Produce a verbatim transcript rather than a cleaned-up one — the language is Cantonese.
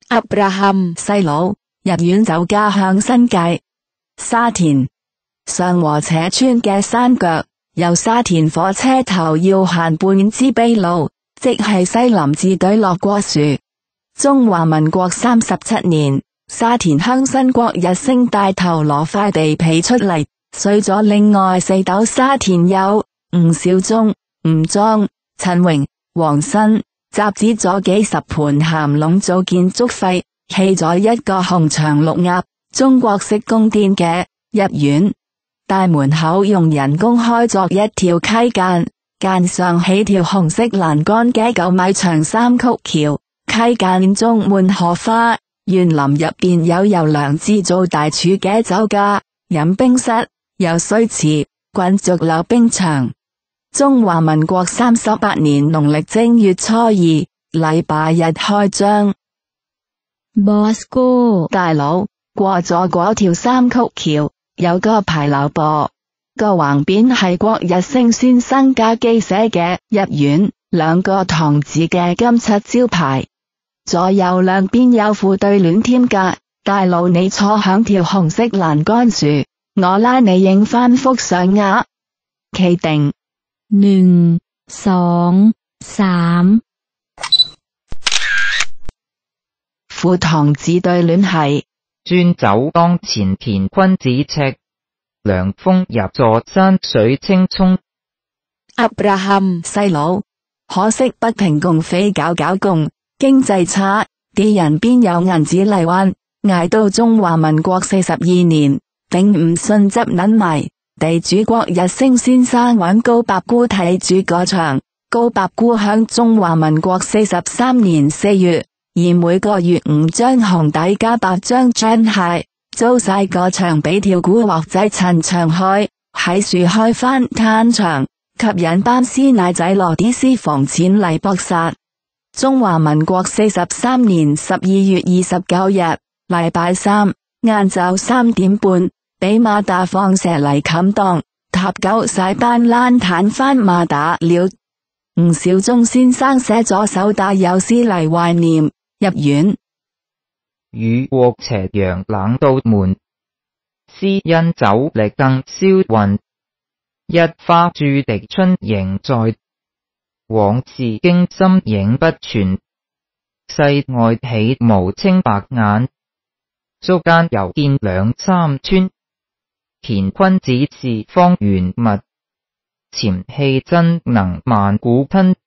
Abraham 細佬，逸園酒家向新界沙田上禾輋村嘅山腳，由沙田火車頭要行半支卑路，即係西林寺對落過樹。中華民國三十七年，沙田鄉紳kwok Yat-sing帶頭攞塊地皮出嚟，碎咗另外四斗沙田有吳小忠、吳莊、陳榮、黃新，集資咗幾十盤鹹籠做建築費，起咗一個紅牆綠鴨中國式宮殿嘅逸園。大門口用人工開鑿一條溪澗，澗上起條紅色欄杆嘅九米長三曲橋，溪澗中滿荷花。園林入邊有由良製造大廚嘅酒家、飲冰室、游水池、滾軸溜冰場。中華民國三十八年農曆正月初二，禮拜日開張。 Boss 哥， 大佬，過咗嗰條三曲橋，有個牌樓噃，個橫邊係kwok Yat-sing先生家記寫嘅逸園，兩個堂字嘅金漆招牌。左右兩邊有副對聯添㗎，大佬你坐響條紅色欄杆樹，我拉你影返幅相呀。企定， หนึ่ง สอง สาม副堂字對聯係轉走當前乾坤咫尺，涼風入座山水青蔥。 Abraham 細佬，可惜北平共匪搞搞共。經濟差，啲人邊有銀紙嚟還，捱到中華民國四十二年，頂唔順執撚埋。地主kwok Yat-sing先生揾高伯姑睇住個場，高伯姑響中華民國四十三年四月，以每個月五張紅底加八張磚鞋，租晒個場俾條古惑仔陳長開，喺樹開翻攤場，吸引班師奶仔攞啲私房錢嚟搏殺。中華民國四十三年十二月二十九日，禮拜三，晏晝三點半，俾馬打放蛇嚟冚檔，塔狗晒班爛攤翻馬打了。吳小忠先生寫咗首打油詩嚟懷念逸園。 雨過斜陽冷到門，詩因酒力更銷魂。一花注滴春仍在，往事驚心影不全。世外起無清白眼，足間又見兩三村。乾坤只是方圓物，潛氣真能萬古吞。